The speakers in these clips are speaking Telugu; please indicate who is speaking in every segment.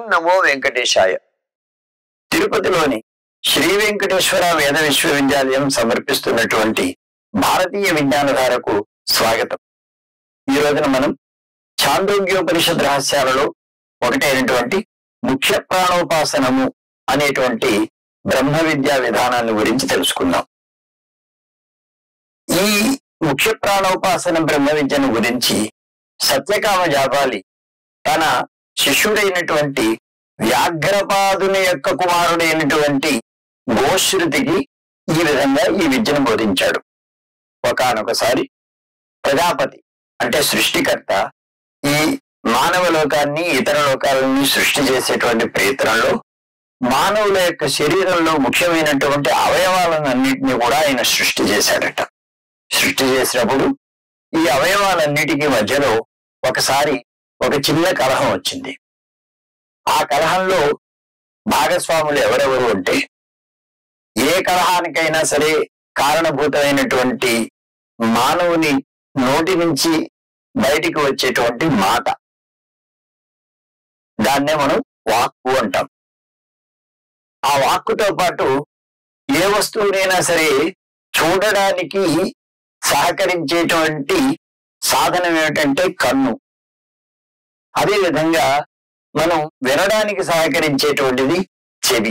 Speaker 1: నమో వెంకటేశాయ. తిరుపతిలోని శ్రీ వెంకటేశ్వర వేద విశ్వవిద్యాలయం సమర్పిస్తున్నటువంటి భారతీయ విజ్ఞానధారకు స్వాగతం. ఈ రోజున మనం ఛాందోగ్యోపనిషద్ రహస్యాలలో ఒకటైనటువంటి ముఖ్య ప్రాణోపాసనము అనేటువంటి బ్రహ్మ విద్యా విధానాన్ని గురించి తెలుసుకుందాం. ఈ ముఖ్య ప్రాణోపాసన బ్రహ్మ విద్యను గురించి సత్యకామ జాబాలి తన శిష్యుడైనటువంటి వ్యాఘ్రపాదుని యొక్క కుమారుడైనటువంటి గోశ్రుతికి ఈ విధంగా ఈ విద్యను బోధించాడు. ఒకానొకసారి ప్రజాపతి అంటే సృష్టికర్త ఈ మానవ లోకాన్ని ఇతర లోకాలని సృష్టి చేసేటువంటి ప్రయత్నంలో మానవుల యొక్క శరీరంలో ముఖ్యమైనటువంటి అవయవాలను అన్నిటినీ కూడా ఆయన సృష్టి చేశాడట. సృష్టి చేసినప్పుడు ఈ అవయవాలన్నిటికీ మధ్యలో ఒకసారి ఒక చిన్న కలహం వచ్చింది. ఆ కలహంలో భాగస్వాములు ఎవరెవరు అంటే, ఏ కలహానికైనా సరే కారణభూతమైనటువంటి మానవుని నోటి నుంచి బయటికి వచ్చేటువంటి మాట, దాన్నే మనం వాక్కు అంటాం. ఆ వాక్కుతో పాటు ఏ వస్తువునైనా సరే చూడడానికి సహకరించేటువంటి సాధనం ఏమిటంటే కన్ను. అదేవిధంగా మనం వినడానికి సహకరించేటువంటిది చెవి.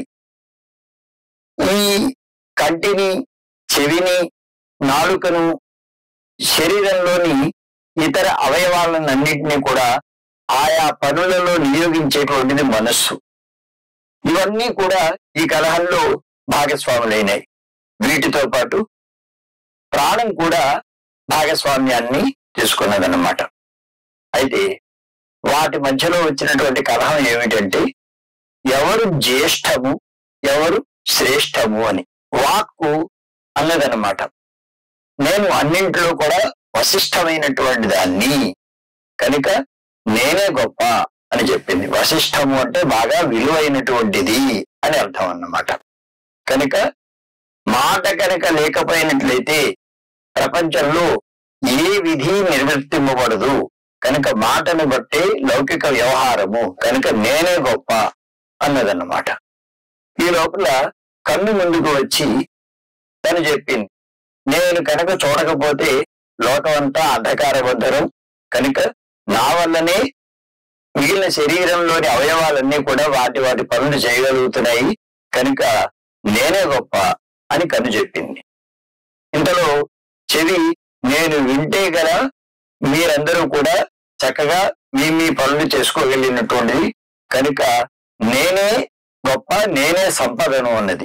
Speaker 1: ఈ కంటిని, చెవిని, నాలుకను, శరీరంలోని ఇతర అవయవాలన్నింటినీ కూడా ఆయా పనులలో నియోగించేటువంటిది మనస్సు. ఇవన్నీ కూడా ఈ కలహంలో భాగస్వాములైనాయి. వీటితో పాటు ప్రాణం కూడా భాగస్వామ్యాన్ని తీసుకున్నదన్నమాట. అయితే వాటి మధ్యలో వచ్చినటువంటి కలహం ఏమిటంటే, ఎవరు జ్యేష్ఠము ఎవరు శ్రేష్టము అని. వాక్కు అన్నదన్నమాట, నేను అన్నింటిలో కూడా వశిష్టమైనటువంటి దాన్ని కనుక నేనే గొప్ప అని చెప్పింది. వశిష్టము అంటే బాగా విలువైనటువంటిది అని అర్థం అన్నమాట. కనుక మాట కనుక లేకపోయినట్లయితే ప్రపంచంలో ఏ విధి నిర్వర్తింపబడదు. కనుక మాటను బట్టే లౌకిక వ్యవహారము, కనుక నేనే గొప్ప అన్నదన్నమాట. ఈ లోపల కన్ను ముందుకు వచ్చి తను చెప్పింది, నేను కనుక చూడకపోతే లోకమంతా అంధకారబంధనం, కనుక నా వల్లనే మిగిలిన శరీరంలోని అవయవాలన్నీ కూడా వాటి వాటి పనులు చేయగలుగుతున్నాయి, కనుక నేనే గొప్ప అని కన్ను చెప్పింది. ఇంతలో చెవి, నేను వింటే గల మీరందరూ కూడా చక్కగా మీ పనులు చేసుకోగలిగినటువంటిది, కనుక నేనే గొప్ప, నేనే సంపదను అన్నది.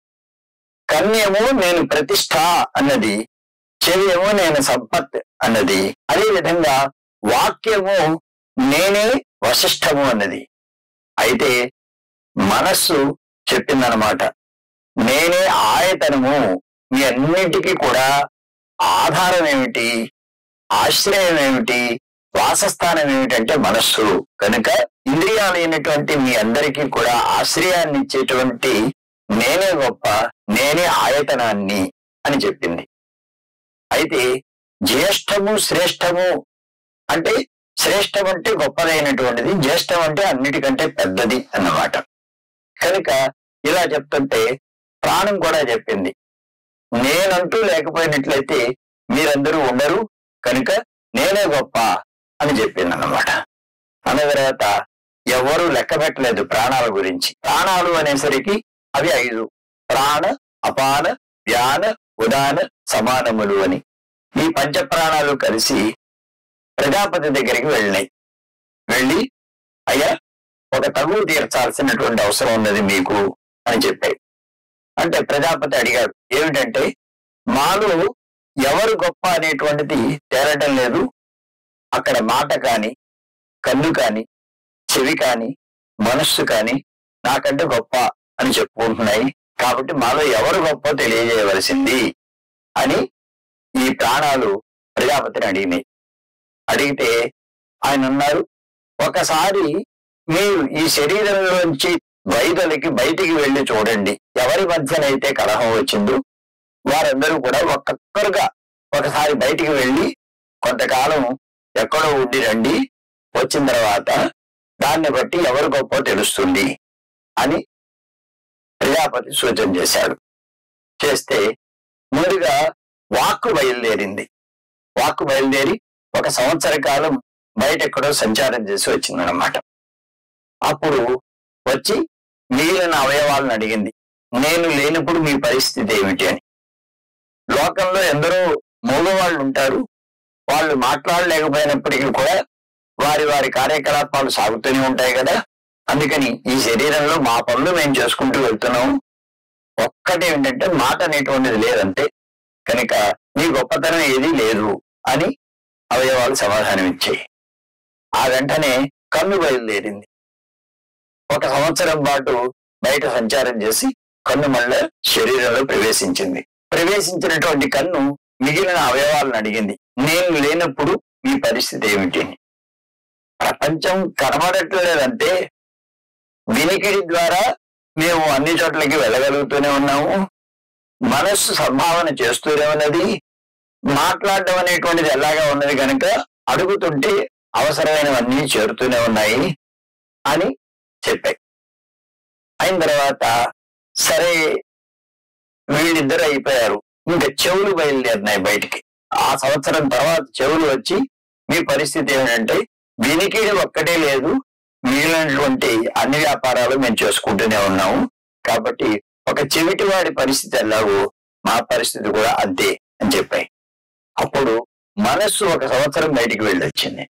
Speaker 1: కన్యేమో నేను ప్రతిష్ఠ అన్నది, చెవి ఏమో నేను సంపత్ అన్నది. అదేవిధంగా వాక్యము నేనే వశిష్టము అన్నది. అయితే మనస్సు చెప్పిందనమాట, నేనే ఆయతనము, మీ అన్నిటికీ కూడా ఆధారం ఏమిటి, ఆశ్రయం ఏమిటి, వాసస్థానం ఏమిటంటే మనస్సు. కనుక ఇంద్రియాలైనటువంటి మీ అందరికీ కూడా ఆశ్రయాన్ని ఇచ్చేటువంటి నేనే గొప్ప, నేనే ఆయతనాన్ని అని చెప్పింది. అయితే జ్యేష్ఠము శ్రేష్టము అంటే, శ్రేష్టం అంటే గొప్పదైనటువంటిది, జ్యేష్ఠం అంటే అన్నిటికంటే పెద్దది అన్నమాట. కనుక ఇలా చెప్తుంటే ప్రాణం కూడా చెప్పింది, నేనంటూ లేకపోయినట్లయితే మీరందరూ ఉండరు, కనుక నేనే గొప్ప అని చెప్పింది అన్నమాట. అన్న తర్వాత ఎవరు లెక్క పెట్టలేదు ప్రాణాల గురించి. ప్రాణాలు అనేసరికి అవి 5: ప్రాణ, అపాన, వ్యాన, ఉదాన, సమానములు అని. ఈ పంచ ప్రాణాలు కలిసి ప్రజాపతి దగ్గరికి వెళ్ళినాయి. వెళ్ళి, అయ్యా ఒక తగువు తీర్చాల్సినటువంటి అవసరం ఉన్నది మీకు అని చెప్పాయి. అంటే ప్రజాపతి అడిగాడు, ఏమిటంటే, మాలో ఎవరు గొప్ప అనేటువంటిది తేలటం లేదు. అక్కడ మాట కాని, కన్ను కాని, చెవి కాని, మనస్సు కాని నాకంటే గొప్ప అని చెప్పుకుంటున్నాయి. కాబట్టి మాలో ఎవరు గొప్ప తెలియజేయవలసింది అని ఈ ప్రాణాలు ప్రజాపతిని అడిగినాయి. అడిగితే ఆయన అన్నారు, ఒకసారి మీరు ఈ శరీరంలోంచి వైదొలికి బయటికి వెళ్ళి చూడండి. ఎవరి మధ్యనైతే కలహం వచ్చిందో వారందరూ కూడా ఒక్కొక్కరుగా ఒకసారి బయటికి వెళ్ళి కొంతకాలం ఎక్కడో ఉండి రండి. వచ్చిన తర్వాత దాన్ని బట్టి ఎవరు గొప్ప తెలుస్తుంది అని ప్రజాపతి సూచన చేశాడు. చేస్తే ముందుగా వాక్కు బయలుదేరింది. వాక్కు బయలుదేరి 1 సంవత్సర కాలం బయట ఎక్కడో సంచారం చేసి వచ్చిందన్నమాట. అప్పుడు వచ్చి మిగిలిన అవయవాలను అడిగింది, నేను లేనప్పుడు మీ పరిస్థితి ఏమిటి అని. లోకంలో ఎందరో మగవాళ్ళు ఉంటారు, వాళ్ళు మాట్లాడలేకపోయినప్పటికీ కూడా వారి వారి కార్యకలాపాలు సాగుతూనే ఉంటాయి కదా. అందుకని ఈ శరీరంలో మా పనులు మేము చేసుకుంటూ వెళ్తున్నాము, ఒక్కటి ఏంటంటే మాట అనేటువంటిది లేదంటే కనుక నీ గొప్పతనం ఏదీ లేదు అని అవయవాలు సమాధానం ఇచ్చాయి. ఆ వెంటనే కన్ను బయలుదేరింది. 1 సంవత్సరం పాటు బయట సంచారం చేసి కన్ను మళ్ళా శరీరంలో ప్రవేశించింది. ప్రవేశించినటువంటి కన్ను మిగిలిన అవయవాలను అడిగింది, నేను లేనప్పుడు మీ పరిస్థితి ఏమిటి. ప్రపంచం కనబడట్లేదంటే వినికిడి ద్వారా మేము అన్ని చోట్లకి వెళ్ళగలుగుతూనే ఉన్నాము, మనస్సు సంభావన చేస్తూనే ఉన్నది, మాట్లాడడం అనేటువంటిది ఎలాగా ఉన్నది కనుక అడుగుతుంటే అవసరమైనవన్నీ చేరుతూనే ఉన్నాయి అని చెప్పాయి. అయిన తర్వాత సరే వీళ్ళిద్దరు అయిపోయారు. ఇంకా చెవులు బయలుదేరినాయి బయటికి. ఆ సంవత్సరం తర్వాత చెవులు వచ్చి మీ పరిస్థితి ఏమిటంటే వినికిడి ఒక్కటే లేదు, మిగిలినటువంటి అన్ని వ్యాపారాలు మేము చేసుకుంటూనే ఉన్నాము, కాబట్టి ఒక చెవిటి వాడి పరిస్థితి ఎలాగో మా పరిస్థితి కూడా అంతే అని చెప్పాయి. అప్పుడు మనస్సు 1 సంవత్సరం బయటికి వెళ్ళొచ్చింది.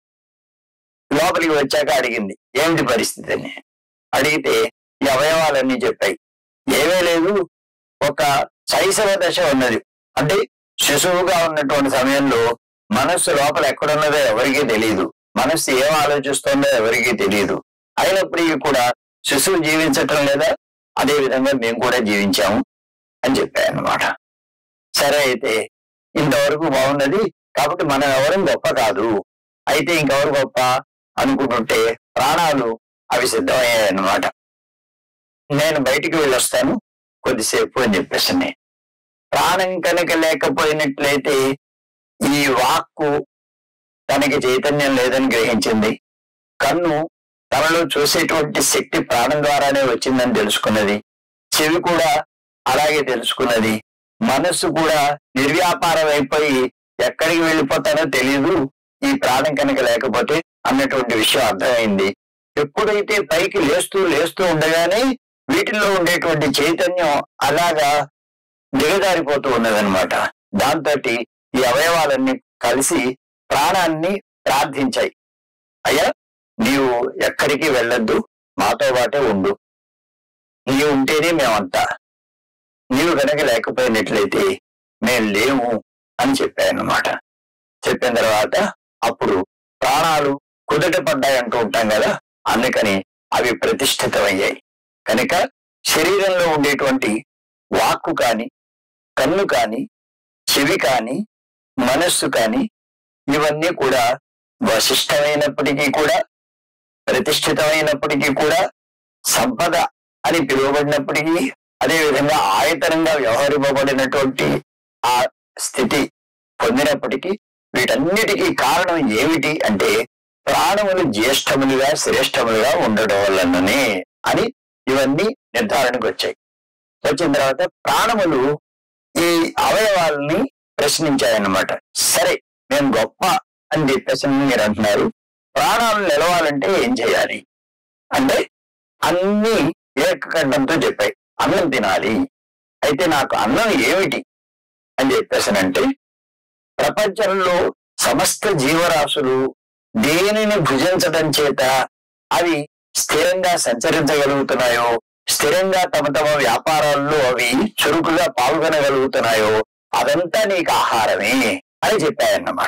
Speaker 1: లోపలికి వచ్చాక అడిగింది, ఏమిటి పరిస్థితి అని. అడిగితే ఈ అవయవాలన్నీ చెప్పాయి, ఏమీ లేదు, ఒక శైశవ దశ ఉన్నది, అంటే శిశువుగా ఉన్నటువంటి సమయంలో మనస్సు లోపల ఎక్కడున్నదో ఎవరికీ తెలియదు, మనస్సు ఏం ఆలోచిస్తుందో ఎవరికీ తెలియదు, అయినప్పటికీ కూడా శిశువు జీవించటం లేదా, అదే విధంగా మేము కూడా జీవించాము అని చెప్పాయన్నమాట. సరే అయితే ఇంతవరకు బాగున్నది, కాబట్టి మనం ఎవరు గొప్ప కాదు, అయితే ఇంకెవరు గొప్ప అనుకుంటుంటే ప్రాణాలు అవి సిద్ధమయ్యాయన్నమాట. నేను బయటికి వెళ్ళొస్తాను కొద్దిసేపు అని చెప్పేసి. ప్రాణం కనుక లేకపోయినట్లయితే ఈ వాక్కు తనకి చైతన్యం లేదని గ్రహించింది, కన్ను తనలో చూసేటువంటి శక్తి ప్రాణం ద్వారానే వచ్చిందని తెలుసుకున్నది, చెవి కూడా అలాగే తెలుసుకున్నది, మనస్సు కూడా నిర్వ్యాపారం అయిపోయి ఎక్కడికి వెళ్ళిపోతానో తెలియదు ఈ ప్రాణం కనుక లేకపోతే అన్నటువంటి విషయం అర్థమైంది. ఎప్పుడైతే పైకి లేస్తూ ఉండగానే వీటిల్లో ఉండేటువంటి చైతన్యం అలాగా దిగజారిపోతూ ఉన్నదనమాట. దాంతో ఈ అవయవాలన్నీ కలిసి ప్రాణాన్ని ప్రార్థించాయి, అయ్యా నీవు ఎక్కడికి వెళ్ళొద్దు, మాతో పాటే ఉండు, నీవు ఉంటేనే మేమంతా, నీవు కనుక లేకపోయినట్లయితే మేము లేము అని చెప్పాయన్నమాట. చెప్పిన తర్వాత అప్పుడు ప్రాణాలు కుదుట పడ్డాయి అంటూ ఉంటాం కదా, అందుకని అవి ప్రతిష్ఠితమయ్యాయి. కనుక శరీరంలో ఉండేటువంటి వాక్కు కాని, కన్ను కాని, చెవి కాని, మనస్సు కాని ఇవన్నీ కూడా వశిష్టమైనప్పటికీ కూడా, ప్రతిష్ఠితమైనప్పటికీ కూడా, సంపద అని పిలువబడినప్పటికీ, అదేవిధంగా ఆయతనంగా వ్యవహరింపబడినటువంటి ఆ స్థితి పొందినప్పటికీ వీటన్నిటికీ కారణం ఏమిటి అంటే ప్రాణములు జ్యేష్ఠములుగా శ్రేష్టములుగా ఉండడం వల్లనే అని ఇవన్నీ నిర్ధారణకు వచ్చాయి. వచ్చిన తర్వాత ప్రాణములు ఈ అవయవాలని ప్రశ్నించాయన్నమాట. సరే నేను గొప్ప అని చెప్పేసి మీరు అంటున్నారు, ప్రాణాలు నిలవాలంటే ఏం చేయాలి అంటే అన్ని ఏకకంఠంతో చెప్పాయి, అన్నం తినాలి. అయితే నాకు అన్నం ఏమిటి అని చెప్పేసానంటే ప్రపంచంలో సమస్త జీవరాశులు దేనిని భుజించడం చేత అవి స్థిరంగా సంచరించగలుగుతున్నాయో, స్థిరంగా తమ తమ వ్యాపారాల్లో అవి చురుకుగా పాల్గొనగలుగుతున్నాయో అదంతా నీకు ఆహారమే అని చెప్పాయన్నమాట.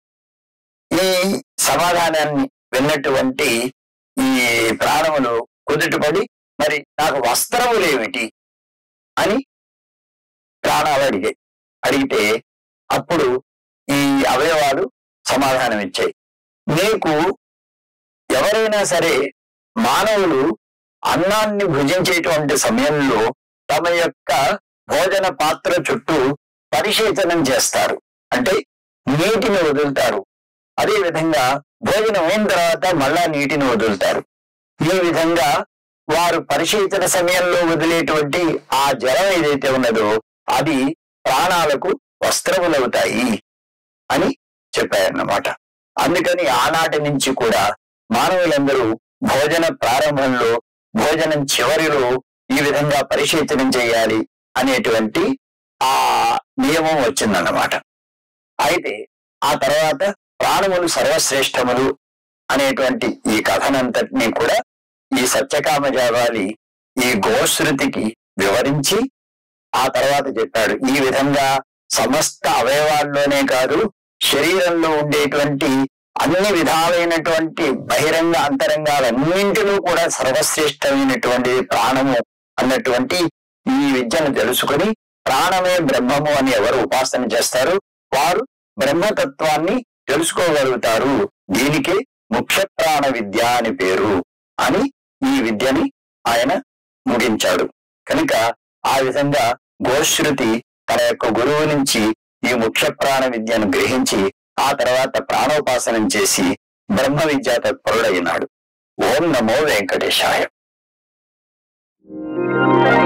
Speaker 1: ఈ సమాధానాన్ని విన్నటువంటి ఈ ప్రాణములు కుదుటపడి మరి నాకు వస్త్రములేమిటి అని ప్రాణాలు అడిగితే అప్పుడు ఈ అవయవాలు సమాధానం ఇచ్చాయి, నీకు ఎవరైనా సరే మానవులు అన్నాన్ని భుజించేటువంటి సమయంలో తమ యొక్క భోజన పాత్ర చుట్టూ పరిశేచనం చేస్తారు, అంటే నీటిని వదులుతారు. అదే విధంగా భోజనం అయిన తర్వాత మళ్ళా నీటిని వదులుతారు. ఈ విధంగా వారు పరిశీలన సమయంలో వదిలేటువంటి ఆ జలం ఏదైతే ఉన్నదో అది ప్రాణాలకు వస్త్రములవుతాయి అని చెప్పారన్నమాట. అందుకని ఆనాటి నుంచి కూడా మానవులందరూ భోజన ప్రారంభంలో, భోజనం చివరిలో ఈ విధంగా పరిశీలనం చేయాలి అనేటువంటి ఆ నియమం వచ్చిందన్నమాట. అయితే ఆ తర్వాత ప్రాణములు సర్వశ్రేష్టములు అనేటువంటి ఈ కథనంతటినీ కూడా ఈ సత్యకామజావాలి ఈ గోశ్రుతికి వివరించి ఆ తర్వాత చెప్పాడు. ఈ విధంగా సమస్త అవయవాల్లోనే కాదు, శరీరంలో ఉండేటువంటి అన్ని విధాలైనటువంటి బహిరంగ అంతరంగాలన్నింటిలో కూడా సర్వశ్రేష్టమైనటువంటి ప్రాణము అన్నటువంటి ఈ విద్యను తెలుసుకుని ప్రాణమే బ్రహ్మము అని ఎవరు ఉపాసన చేస్తారో వారు బ్రహ్మతత్వాన్ని తెలుసుకోగలుగుతారు. దీనికి ముఖ్య ప్రాణ విద్య అని పేరు అని ఈ విద్యని ఆయన ముగించాడు. కనుక ఆ విధంగా గోశ్రుతి తన యొక్క గురువు నుంచి ఈ ముఖ్య ప్రాణ విద్యను గ్రహించి ఆ తర్వాత ప్రాణోపాసనం చేసి బ్రహ్మ విద్యా తత్పరుడైనాడు. ఓం నమో వెంకటేశాయ.